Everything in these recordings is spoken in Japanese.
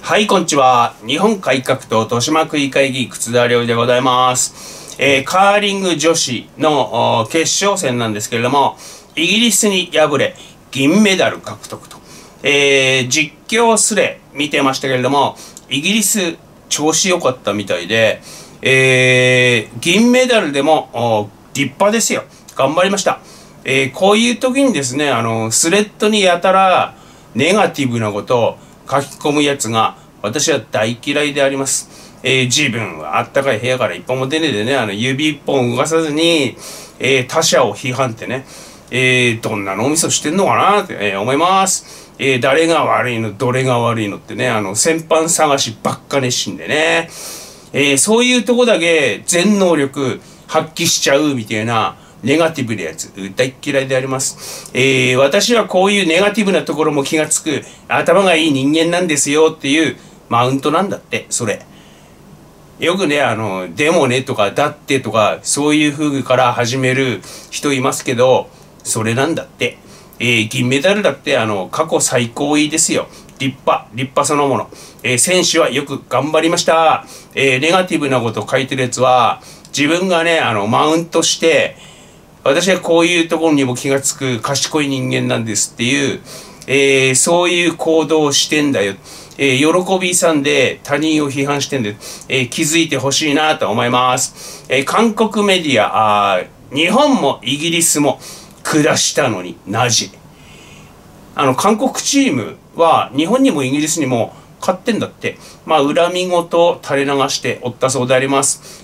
はい、こんにちは。日本改革党豊島区議会議員楠田亮でございます。カーリング女子の決勝戦なんですけれども、イギリスに敗れ、銀メダル獲得と。実況すれ見てましたけれども、イギリス調子良かったみたいで、銀メダルでも立派ですよ。頑張りました。こういう時にですね、スレッドにやたらネガティブなことを書き込むやつが私は大嫌いであります。自分はあったかい部屋から一本も出ねえでね、指一本動かさずに、他者を批判ってね、どんな脳みそしてんのかなって、思います。誰が悪いの、どれが悪いのってね、先般探しばっか熱心でね、そういうとこだけ全能力発揮しちゃうみたいな、ネガティブなやつ、大嫌いであります。私はこういうネガティブなところも気がつく、頭がいい人間なんですよっていうマウントなんだって、それ。よくね、でもねとか、だってとか、そういう風から始める人いますけど、それなんだって。銀メダルだって、過去最高位ですよ。立派そのもの。選手はよく頑張りました。ネガティブなこと書いてるやつは、自分がね、マウントして、私はこういうところにも気がつく賢い人間なんですっていう、そういう行動をしてんだよ。喜びさんで他人を批判してんだよ。気づいてほしいなと思います。韓国メディア、日本もイギリスも下したのになぜ？韓国チームは日本にもイギリスにも勝ってんだって。まあ、恨みごと垂れ流しておったそうであります。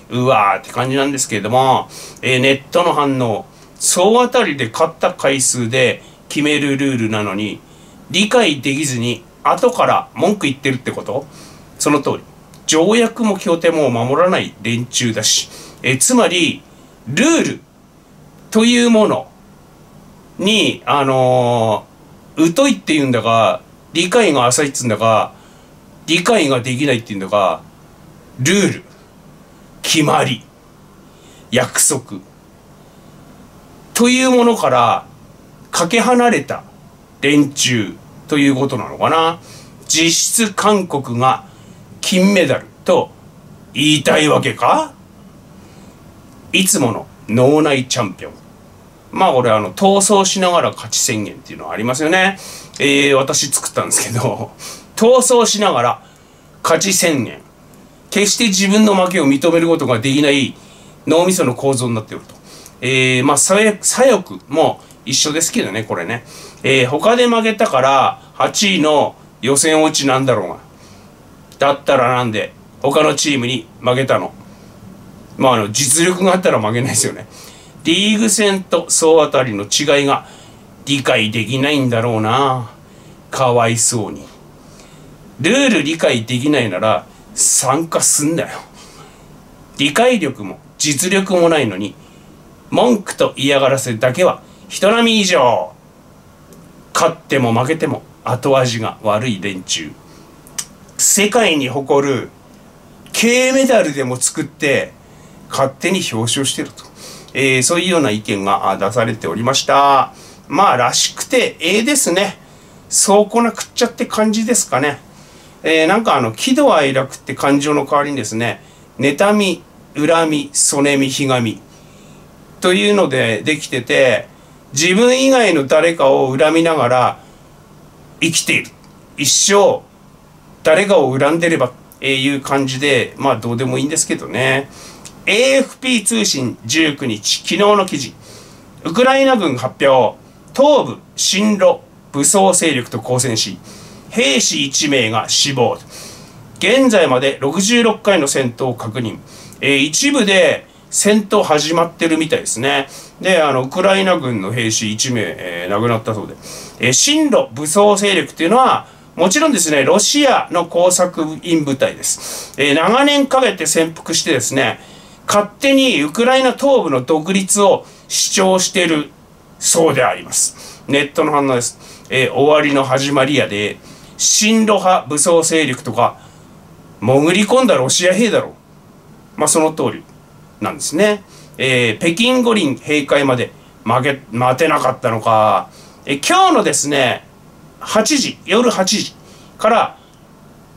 うわーって感じなんですけれども、ネットの反応、総当たりで勝った回数で決めるルールなのに、理解できずに後から文句言ってるってこと？その通り。条約も協定も守らない連中だし、つまり、ルールというものに、疎いっていうんだか、理解が浅いっつうんだか、理解ができないっていうんだか、ルール、決まり、約束というものからかけ離れた連中ということなのかな。実質韓国が金メダルと言いたいわけか？いつもの脳内チャンピオン。まあこれ闘争しながら勝ち宣言っていうのはありますよね。私作ったんですけど、闘争しながら勝ち宣言。決して自分の負けを認めることができない脳みその構造になっていると。まあ左翼も一緒ですけどね、これね。他で負けたから8位の予選落ちなんだろうが。だったらなんで他のチームに負けたの？まあ実力があったら負けないですよね。リーグ戦と総当たりの違いが理解できないんだろうな。かわいそうに。ルール理解できないなら参加すんなよ。理解力も実力もないのに、文句と嫌がらせだけは人並み以上。勝っても負けても後味が悪い連中。世界に誇る金メダルでも作って勝手に表彰してると。そういうような意見が出されておりました。まあらしくてですね。そうこなくっちゃって感じですかね。なんか喜怒哀楽って感情の代わりにですね、妬み、恨み、そねみ、ひがみというのでできてて、自分以外の誰かを恨みながら生きている。一生誰かを恨んでればいう感じで、まあどうでもいいんですけどね。AFP 通信19日、昨日の記事。ウクライナ軍発表。東部、親ロ、武装勢力と交戦し、兵士1名が死亡。現在まで66回の戦闘を確認。一部で戦闘始まってるみたいですね。で、ウクライナ軍の兵士1名、亡くなったそうで。親ロ武装勢力っていうのは、もちろんですね、ロシアの工作員部隊です。長年かけて潜伏してですね、勝手にウクライナ東部の独立を主張しているそうであります。ネットの反応です。終わりの始まりやで、親ロ派武装勢力とか、潜り込んだロシア兵だろう。まあその通りなんですね。北京五輪閉会まで待てなかったのか。今日のですね、夜8時から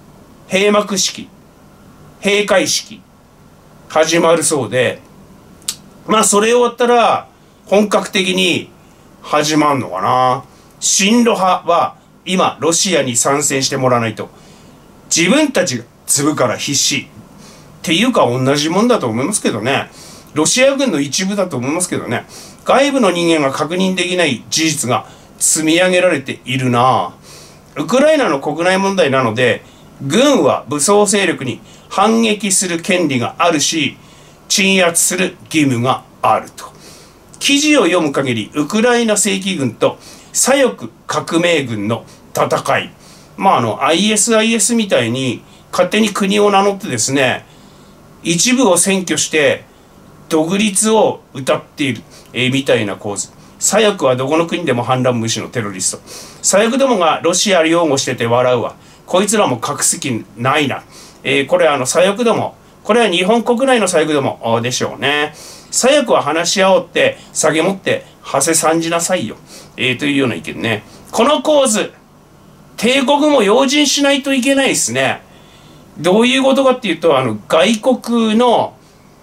閉幕式、閉会式、始まるそうで、まあそれ終わったら本格的に始まるのかな。親ロ派は今ロシアに参戦してもらわないと自分たちが継ぐから必死っていうか同じもんだと思いますけどね。ロシア軍の一部だと思いますけどね。外部の人間が確認できない事実が積み上げられているな。ウクライナの国内問題なので、軍は武装勢力に反撃する権利があるし、鎮圧する義務があると。記事を読む限り、ウクライナ正規軍と左翼革命軍の戦い。まあISIS みたいに勝手に国を名乗ってですね、一部を占拠して独立を謳っている、みたいな構図。左翼はどこの国でも反乱無視のテロリスト。左翼どもがロシアを擁護してて笑うわ。こいつらも隠す気ないな。これ左翼ども。これは日本国内の左翼どもでしょうね。左翼は話し合おうって下げ持ってはせ参じなさいよ。というような意見ね。この構図、帝国も用心しないといけないですね。どういうことかっていうと、外国の、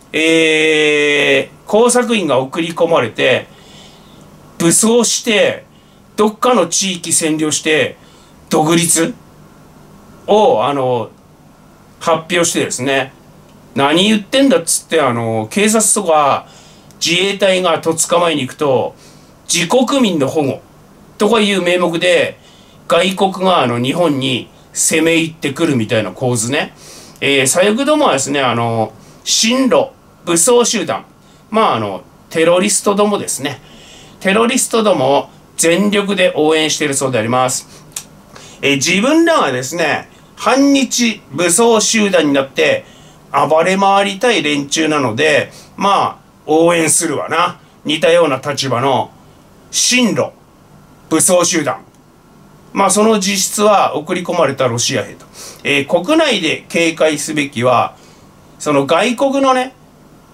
工作員が送り込まれて、武装して、どっかの地域占領して、独立を、発表してですね、何言ってんだっつって、警察とか自衛隊がとっ捕まえに行くと、自国民の保護とかいう名目で、外国が日本に攻め入ってくるみたいな構図ね。左翼どもはですね、親ロ、武装集団、まあテロリストどもですね。テロリストどもを全力で応援しているそうであります。自分らがですね、反日武装集団になって暴れ回りたい連中なので、まあ応援するわな。似たような立場の親ロ、武装集団。まあその実質は送り込まれたロシア兵と。国内で警戒すべきは、その外国のね、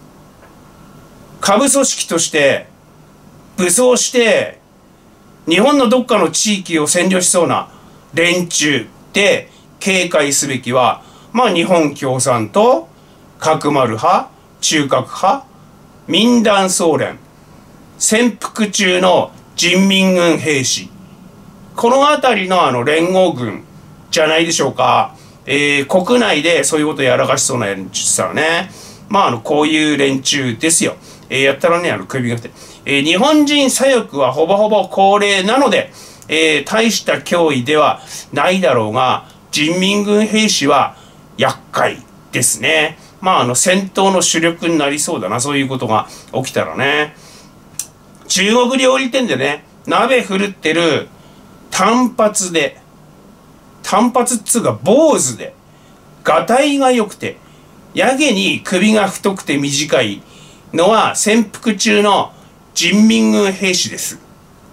下部組織として武装して日本のどっかの地域を占領しそうな連中で警戒すべきは、まあ日本共産党、角丸派、中核派、民団総連、潜伏中の人民軍兵士、このあたりの連合軍じゃないでしょうか。国内でそういうことをやらかしそうな連中さね。まあこういう連中ですよ。やったらね、首が振って。日本人左翼はほぼほぼ高齢なので、大した脅威ではないだろうが、人民軍兵士は厄介ですね。まあ戦闘の主力になりそうだな、そういうことが起きたらね。中国料理店でね、鍋振るってる単発で、単発っつうか坊主で、がたいが良くて、やけに首が太くて短いのは潜伏中の人民軍兵士です。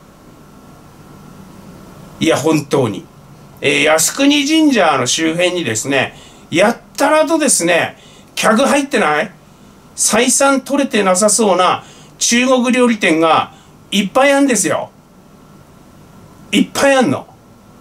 いや、本当に。靖国神社の周辺にですね、やったらとですね、客入ってない？採算取れてなさそうな中国料理店がいっぱいあるんですよ。いっぱいあんの。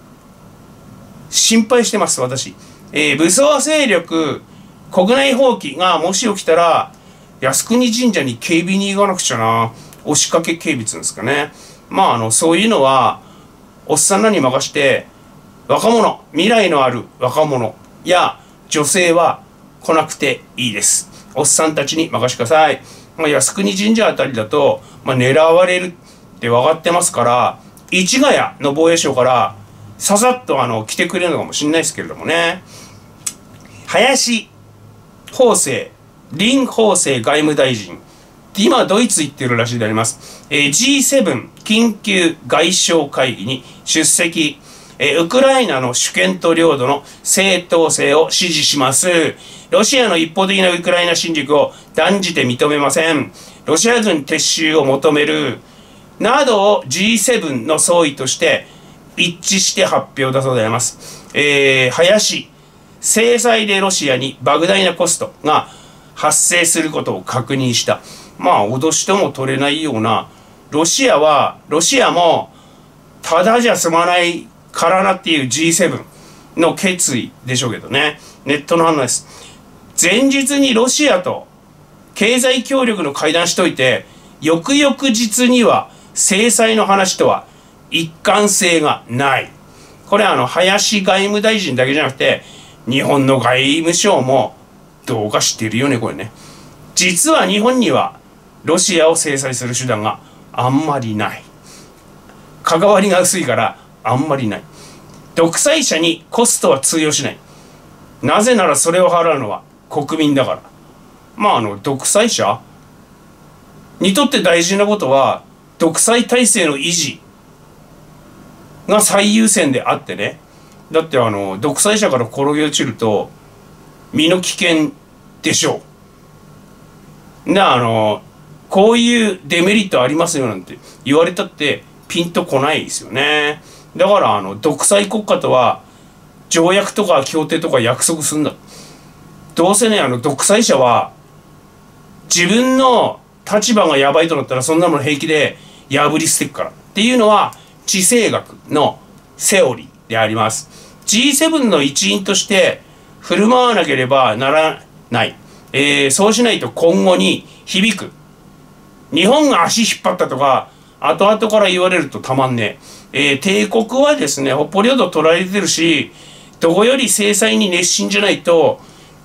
心配してます、私。武装勢力、国内放棄がもし起きたら、靖国神社に警備に行かなくちゃな。押しかけ警備っつうんですかね。まあ、そういうのは、おっさんらに任して、若者、未来のある若者や女性は来なくていいです。おっさんたちに任してください。まあ、靖国神社あたりだと、まあ、狙われるって分かってますから、市ヶ谷の防衛省から、ささっと来てくれるのかもしれないですけれどもね。林芳正、林芳正外務大臣。今、ドイツ行ってるらしいであります。G7 緊急外相会議に出席。ウクライナの主権と領土の正当性を支持します。ロシアの一方的なウクライナ侵略を断じて認めません。ロシア軍撤収を求める。などを G7 の総意として一致して発表だそうであります。林、制裁でロシアに莫大なコストが発生することを確認した。まあ、脅しとも取れないような、ロシアも、ただじゃ済まないからなっていう G7。 の決意でしょうけどね。ネットの反応です。前日にロシアと経済協力の会談しといて、翌々日には制裁の話とは一貫性がない。これは林外務大臣だけじゃなくて、日本の外務省もどうか知ってるよね、これね。実は日本にはロシアを制裁する手段があんまりない。関わりが薄いからあんまりない。独裁者にコストは通用しない。なぜならそれを払うのは国民だから。独裁者にとって大事なことは、独裁体制の維持が最優先であってね。だって独裁者から転げ落ちると、身の危険でしょう。こういうデメリットありますよなんて言われたってピンとこないですよね。だから独裁国家とは条約とか協定とか約束するんだ。どうせね、独裁者は自分の立場がやばいとなったらそんなもの平気で破り捨てるからっていうのは地政学のセオリーであります。G7 の一員として振る舞わなければならない。そうしないと今後に響く。日本が足引っ張ったとか後々から言われるとたまんねえ。帝国はですね、北方領土取られてるし、どこより制裁に熱心じゃないと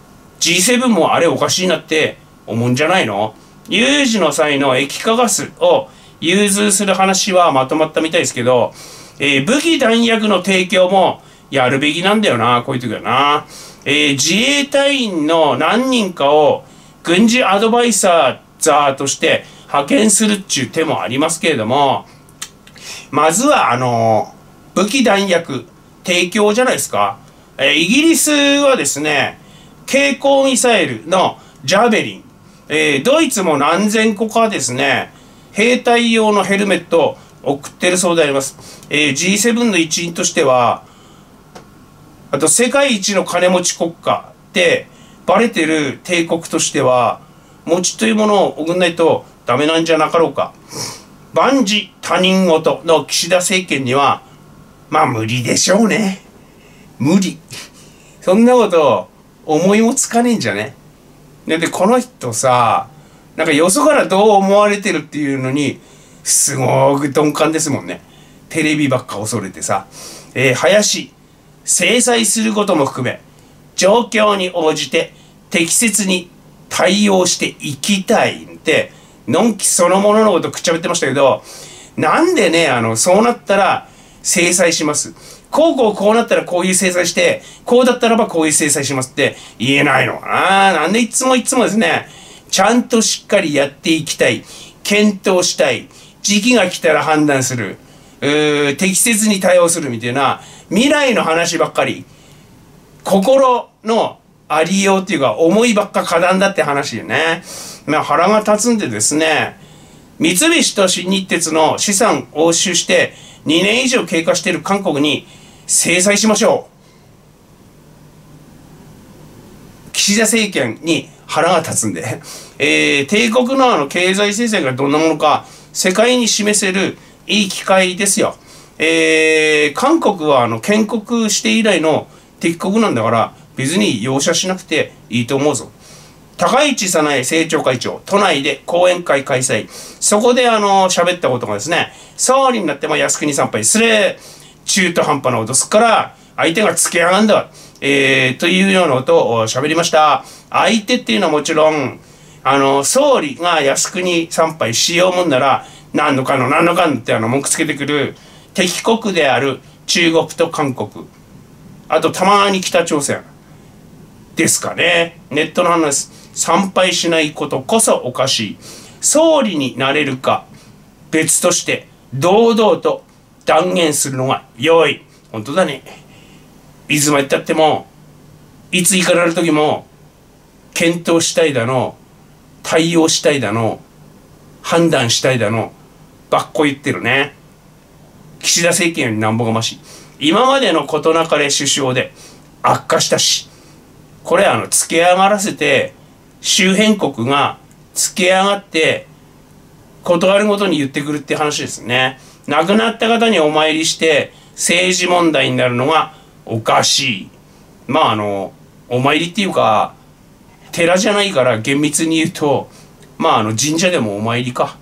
G7 もあれおかしいなって思うんじゃないの。有事の際の液化ガスを融通する話はまとまったみたいですけど、武器弾薬の提供もやるべきなんだよな、こういう時はな。自衛隊員の何人かを軍事アドバイザーとして派遣するっちゅう手もありますけれども、まずは武器弾薬提供じゃないですか。イギリスはですね、携行ミサイルのジャベリン、ドイツも何千個かですね、兵隊用のヘルメットを送ってるそうであります。G7 の一員としては、あと世界一の金持ち国家ってバレてる帝国としては、持ちというものを送んないとダメなんじゃなかろうか。万事他人事の岸田政権には、無理でしょうね。無理。そんなこと思いもつかねえんじゃね。で、この人さ、よそからどう思われてるっていうのに、すごく鈍感ですもんね。テレビばっか恐れてさ。林、制裁することも含め、状況に応じて適切に対応していきたいって、のんきそのもののことくっちゃべってましたけど、なんでね、そうなったら制裁します。こうなったらこういう制裁して、こうだったらばこういう制裁しますって言えないのかな。なんでいつもですね、ちゃんとしっかりやっていきたい、検討したい、時期が来たら判断する、適切に対応するみたいな未来の話ばっかり、心のありようっていうか思いばっか過断だって話よね。腹が立つんでですね、三菱と新日鉄の資産を押収して2年以上経過している韓国に制裁しましょう。岸田政権に腹が立つんで、帝国の経済制裁がどんなものか世界に示せるいい機会ですよ。韓国は建国して以来の敵国なんだから別に容赦しなくていいと思うぞ。高市早苗政調会長、都内で講演会開催。そこで喋ったことがですね、総理になっても靖国参拝する、中途半端なことすっから相手がつけ上がんだ、というようなことを喋りました。相手っていうのはもちろん、総理が靖国参拝しようもんなら、何のかんって文句つけてくる敵国である中国と韓国。あとたまに北朝鮮。ですかね。ネットの話です。参拝しないことこそおかしい。総理になれるか別として堂々と断言するのが良い。本当だね。いつまでたってもいつ行かれる時も検討したいだの、対応したいだの、判断したいだのばっこ言ってるね。岸田政権よりなんぼがましい。今までの事なかれ首相で悪化したし、これ付け上がらせて周辺国が付け上がって断るごとに言ってくるって話ですね。亡くなった方にお参りして政治問題になるのがおかしい。まあお参りっていうか、寺じゃないから厳密に言うと、まあ神社でもお参りか。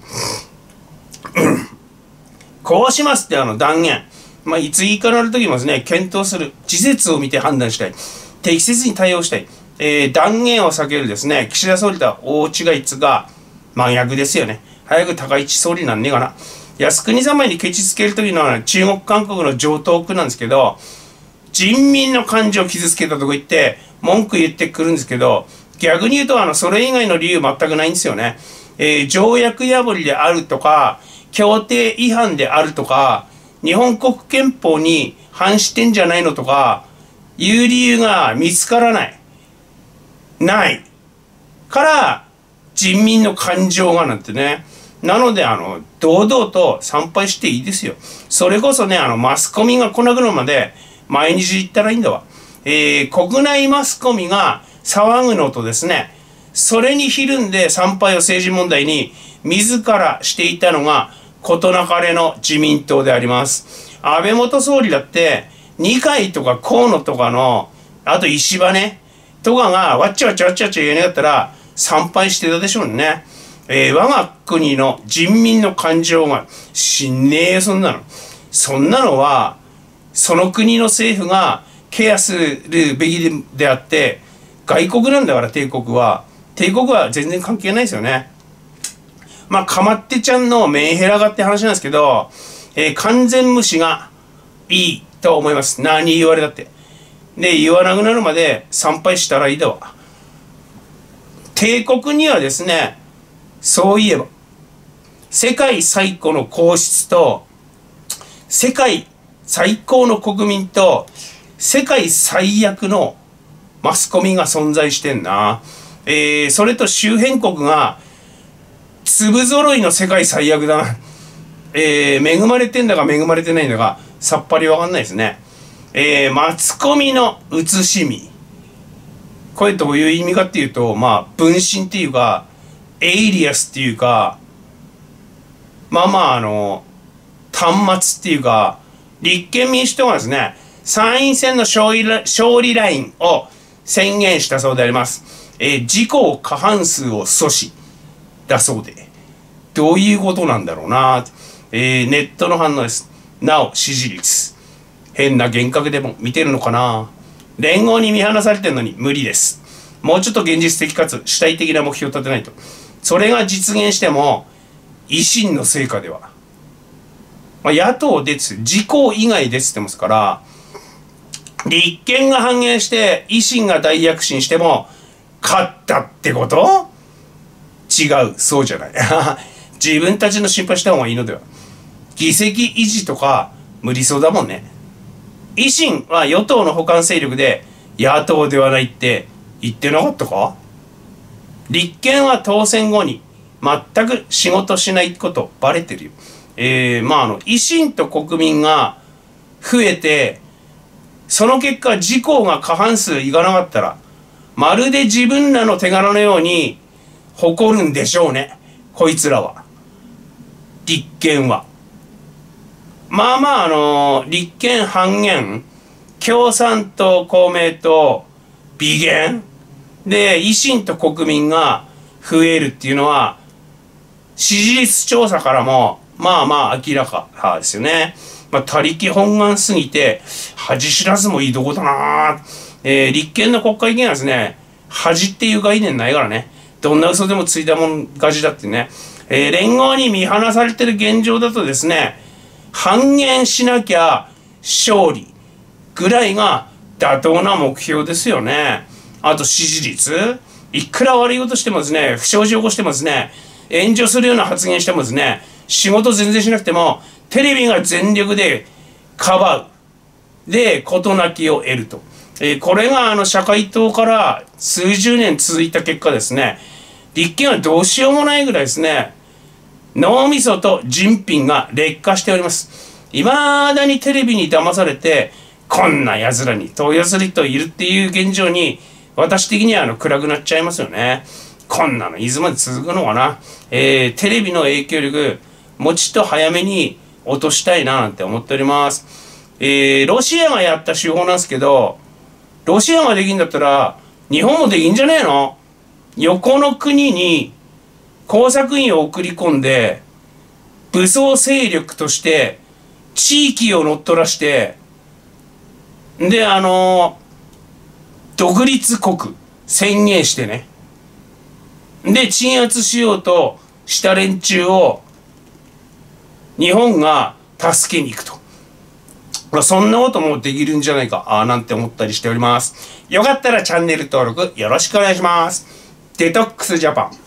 こうしますって断言。まあいついかなる時もですね、検討する。事実を見て判断したい。適切に対応したい。断言を避けるですね、岸田総理とは大違いっつが、真逆ですよね。早く高市総理なんねえかな。靖国様にケチつける時の中国韓国の常套句なんですけど、人民の感情を傷つけたとこ言って、文句言ってくるんですけど、逆に言うとそれ以外の理由全くないんですよね。条約破りであるとか、協定違反であるとか、日本国憲法に反してんじゃないのとか、いう理由が見つからない。ないから、人民の感情がなんてね。なので、堂々と参拝していいですよ。それこそね、マスコミが来なくなるまで、毎日行ったらいいんだわ。国内マスコミが騒ぐのとですね、それにひるんで参拝を政治問題に自らしていたのが、事なかれの自民党であります。安倍元総理だって、二階とか河野とかの、あと石破ね、とかがわっちゃわっちゃわっちゃわっちゃ言えなかったら、参拝してたでしょうね。我が国の人民の感情がしんねえよ、そんなの。そんなのは、その国の政府がケアするべきであって、外国なんだから帝国は。帝国は全然関係ないですよね。まあ、かまってちゃんのメンヘラがって話なんですけど、完全無視がいいと思います。何言われたって。で、言わなくなるまで参拝したらいいだわ。帝国にはですね、そういえば、世界最古の皇室と、世界最高の国民と、世界最悪のマスコミが存在してんな。それと周辺国が、粒揃いの世界最悪だな。恵まれてんだか恵まれてないんだか、さっぱりわかんないですね。マスコミの写しみ。これどういう意味かっていうと、まあ、分身っていうか、エイリアスっていうか、端末っていうか、立憲民主党がですね、参院選の勝利ラインを宣言したそうであります。自公過半数を阻止だそうで。どういうことなんだろうな。ネットの反応です。なお、支持率。変な幻覚でも見てるのかな。連合に見放されてるのに無理です。もうちょっと現実的かつ主体的な目標を立てないと。それが実現しても、維新の成果では。まあ、野党です。自公以外ですって言ってますから、立憲が半減して維新が大躍進しても、勝ったってこと？違う。そうじゃない。自分たちの心配した方がいいのでは。議席維持とか無理そうだもんね。維新は与党の補完勢力で野党ではないって言ってなかったか？立憲は当選後に全く仕事しないことバレてるよ。維新と国民が増えて、その結果自公が過半数いかなかったら、まるで自分らの手柄のように誇るんでしょうね。こいつらは。立憲は。立憲半減、共産党、公明党、微減で、維新と国民が増えるっていうのは、支持率調査からも、明らかですよね。他力本願すぎて、恥知らずもいいとこだな。立憲の国会議員はですね、恥っていう概念ないからね。どんな嘘でもついたもん勝ちだってね。連合に見放されてる現状だとですね、半減しなきゃ勝利ぐらいが妥当な目標ですよね。あと支持率、いくら悪いことしてもですね、不祥事起こしてもですね、炎上するような発言してもですね、仕事全然しなくても、テレビが全力でかばう。で、事なきを得ると。これが社会党から数十年続いた結果ですね、立憲はどうしようもないぐらいですね、脳みそと人品が劣化しております。未だにテレビに騙されて、こんな奴らに投与する人いるっていう現状に、私的には暗くなっちゃいますよね。こんなのいつまで続くのかな。テレビの影響力、もうちょっと早めに落としたいななんて思っております。 ロシアがやった手法なんですけど、ロシアができんだったら、日本もできんじゃねえの？横の国に工作員を送り込んで、武装勢力として地域を乗っ取らして、で、独立国宣言してね。で、鎮圧しようとした連中を日本が助けに行くと。そんなこともできるんじゃないか、なんて思ったりしております。よかったらチャンネル登録よろしくお願いします。デトックスジャパン。